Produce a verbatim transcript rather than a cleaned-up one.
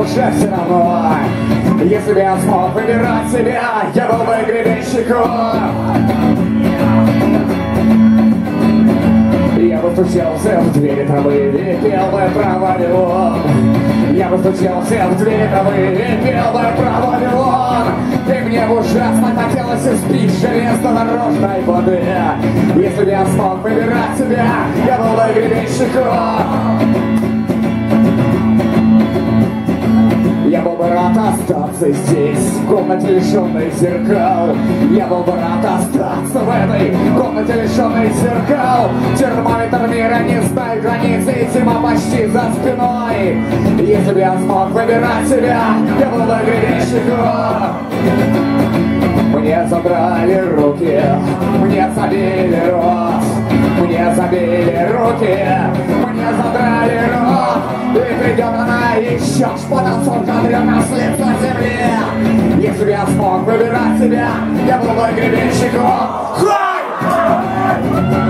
уже все равно. Если бы я смог выбирать себя, я был бы гребенщиком. Я бы стучался в двери травы и пел бы про Вавилон. Я бы стучался в двери травы и пел бы про Вавилон. И мне ужасно хотелось испить железнодорожной воды. Если бы я смог выбирать себя, я был бы гребенщиком. Я был бы рад остаться здесь, в комнате лишенной зеркал. Я был бы рад остаться в этой комнате лишенной зеркал. Термометр мира не знает границы, и тьма почти за спиной. Если бы я смог выбирать себя, я был бы гребенщиком. Мне забрали руки, мне забили рот, мне забили руки, мне задрали рот. И придет она еще шпотом на с лица земли. Если бы я смог выбирать себя, я был бы гребенщиком. Хай!